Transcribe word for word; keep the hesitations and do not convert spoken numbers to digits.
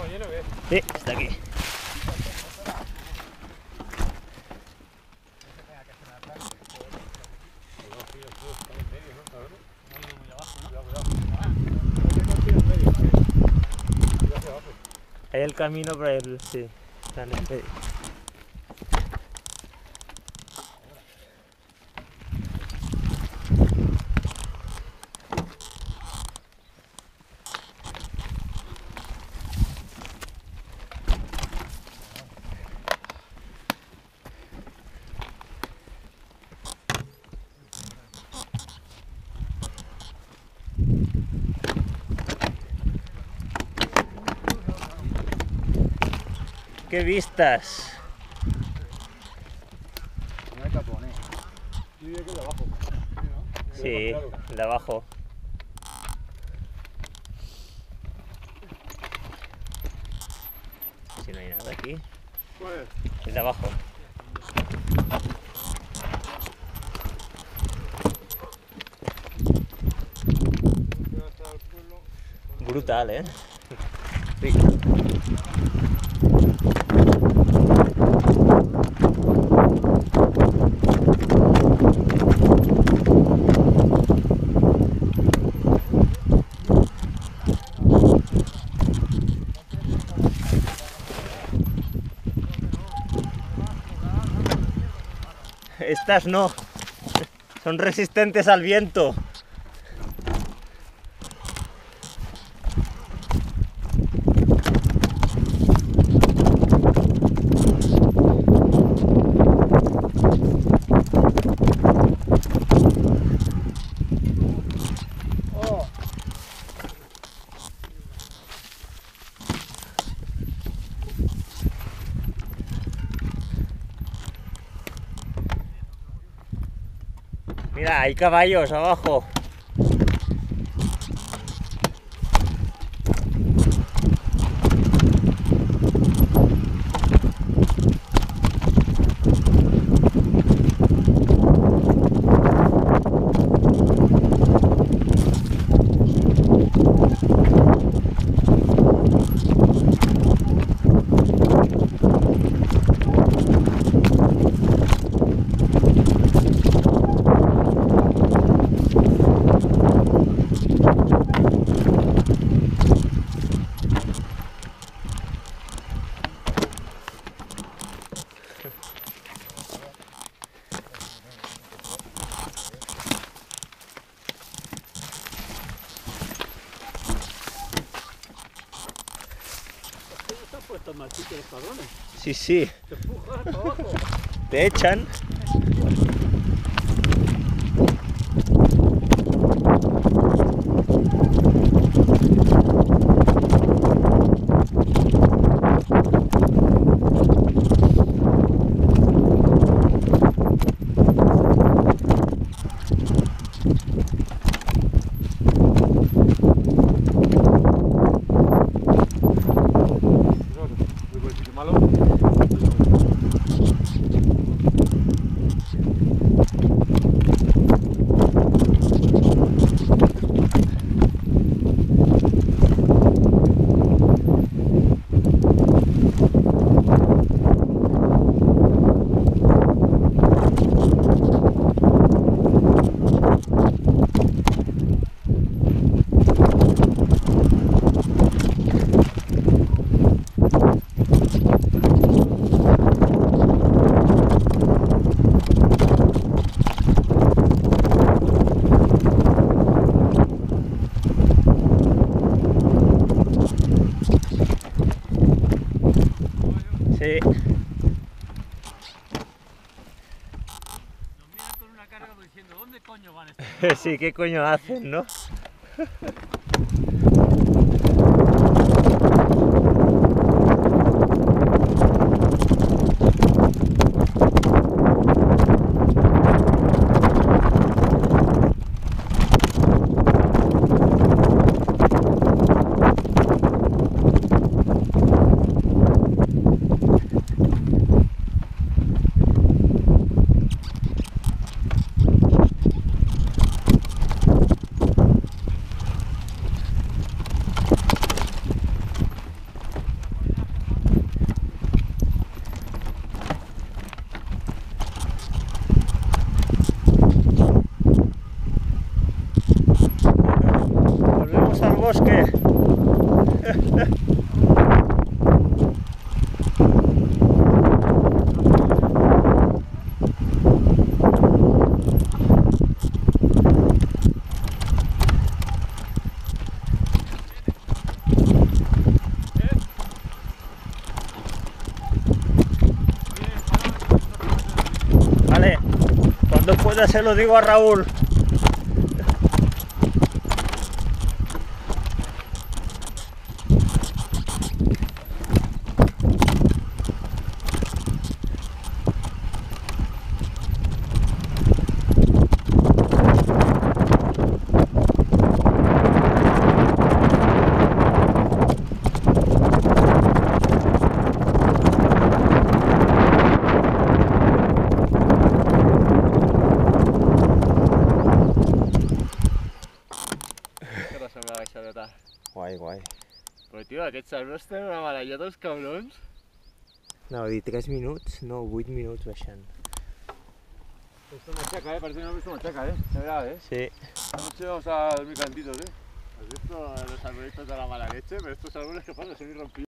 lleno o qué? Sí, está aquí. Hay el camino para el... sí, está en el medio. ¡Qué vistas! No hay tapones. Yo diría que de abajo. Sí, el de abajo. Si no hay nada aquí. ¿Cuál? El de abajo. Brutal, ¿eh? Sí. Estas no, son resistentes al viento. Mira, hay caballos abajo. Puestos mal sitio los cabrones. Sí, sí. Te empujan para abajo. Te echan. Sí. Nos miran con una cara como diciendo, ¿dónde coño van estos? Sí, ¿qué coño hacen, no? ya se lo digo a Raúl. Guai, guai. Però tio, aquests arbres tenen una marelleta els cabrons. Anava a dir tres minuts, no, vuit minuts baixant. Esto machaca, eh, parece que no he visto machaca, eh. Se verá, eh. Sí. Anoche vamos a dormir cantitos, eh. ¿Has visto los arbolitos de la mala leche? Pero estos árboles que pasan son irrompibles.